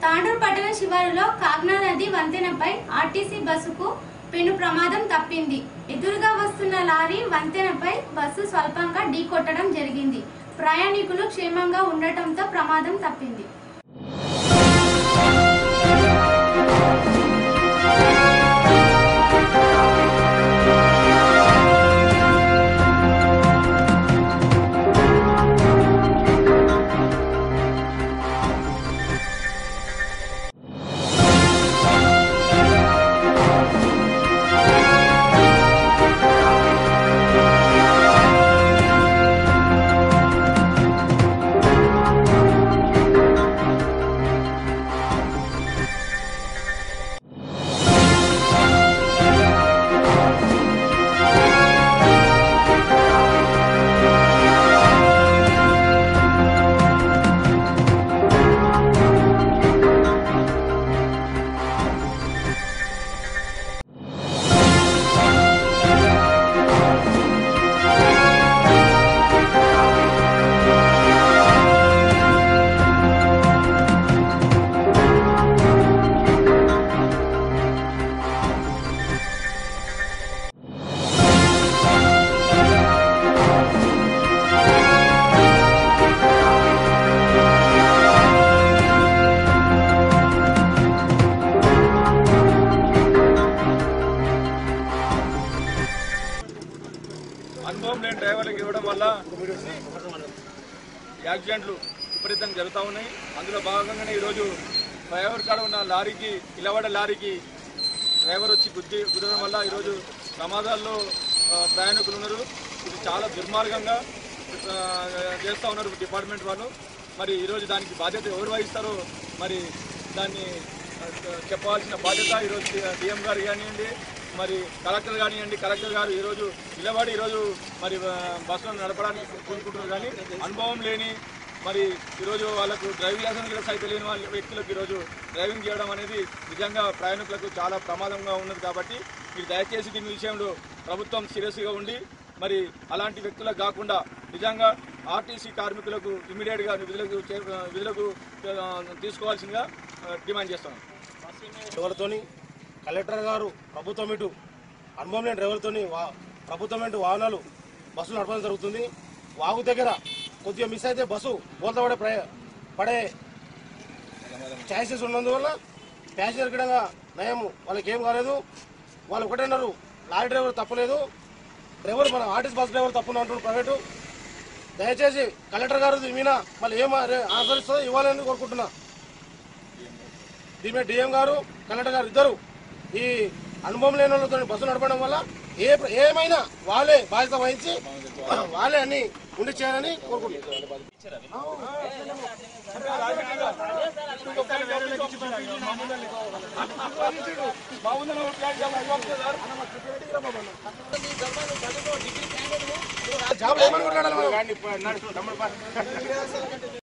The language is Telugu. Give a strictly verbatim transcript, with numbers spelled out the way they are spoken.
తాండూరు పట్టణ శివారులో కాగ్నా నది వంతెనపై ఆర్టీసీ బస్సుకు పెను ప్రమాదం తప్పింది. ఎదురుగా వస్తున్న లారీ వంతెనపై బస్సు స్వల్పంగా ఢీకొట్టడం జరిగింది. ప్రయాణికులు క్షేమంగా ఉండటంతో ప్రమాదం తప్పింది. అనుభవం లేని డ్రైవర్లకు ఇవ్వడం వల్ల యాక్సిడెంట్లు విపరీతంగా జరుగుతూ ఉన్నాయి. అందులో భాగంగానే ఈరోజు ఫ్లైఓవర్ కాడ ఉన్న లారీకి ఇలవడ లారీకి డ్రైవర్ వచ్చి గుద్ది గుద్దడం వల్ల ఈరోజు ప్రమాదాల్లో ప్రయాణికులు ఉన్నారు. ఇది చాలా దుర్మార్గంగా చేస్తూ ఉన్నారు డిపార్ట్మెంట్ వాళ్ళు. మరి ఈరోజు దానికి బాధ్యత ఎవరు వహిస్తారో మరి దాన్ని చెప్పాల్సిన బాధ్యత ఈరోజు డిఎం గారు కానివ్వండి, మరి కలెక్టర్ కానివ్వండి. కలెక్టర్ గారు ఈరోజు నిలబడి ఈరోజు మరి బస్సులను నడపడానికి కోరుకుంటున్నారు. కానీ అనుభవం లేని మరి ఈరోజు వాళ్ళకు డ్రైవింగ్ లైసెన్స్ కూడా సైతం లేని వాళ్ళ వ్యక్తులకు ఈరోజు డ్రైవింగ్ చేయడం అనేది నిజంగా ప్రయాణికులకు చాలా ప్రమాదంగా ఉన్నది. కాబట్టి మీరు దయచేసి దీని విషయంలో ప్రభుత్వం సీరియస్గా ఉండి మరి అలాంటి వ్యక్తులకు కాకుండా నిజంగా ఆర్టీసీ కార్మికులకు ఇమీడియట్గా విధులకు విధులకు తీసుకోవాల్సిందిగా డిమాండ్ చేస్తున్నాం. ఎవరితోని కలెక్టర్ గారు ప్రభుత్వం ఇటు అనుభవం లేని డ్రైవర్తో ప్రభుత్వం ఇటు వాహనాలు బస్సులు నడపడం జరుగుతుంది. వాగు దగ్గర కొద్దిగా మిస్ అయితే బస్సు బోల్తా పడే పడే ఛాయిసెస్ ఉన్నందువల్ల ప్యాసింజర్ కిడంగా నయం వాళ్ళకి ఏం కాలేదు. వాళ్ళు ఒకటన్నారు లారీ డ్రైవర్ తప్పలేదు, డ్రైవర్ మన ఆర్టీసీ బస్ డ్రైవర్ తప్పున అంటున్నారు ప్రైవేటు. దయచేసి కలెక్టర్ గారు దీని మీద మళ్ళీ ఏం ఆచరిస్తుందో ఇవ్వాలని కోరుకుంటున్నా. దీని మీద డిఎం గారు కలెక్టర్ గారు ఇద్దరు ఈ అనుభవం లేని వాళ్ళతో బస్సు నడపడం వల్ల ఏ ఏమైనా వాళ్ళే బాధ్యత వహించి వాళ్ళే అన్ని ఉండి చేయాలని కోరుకుంటున్నారు. జాబ్ ఏమని కొట్లాడాలి.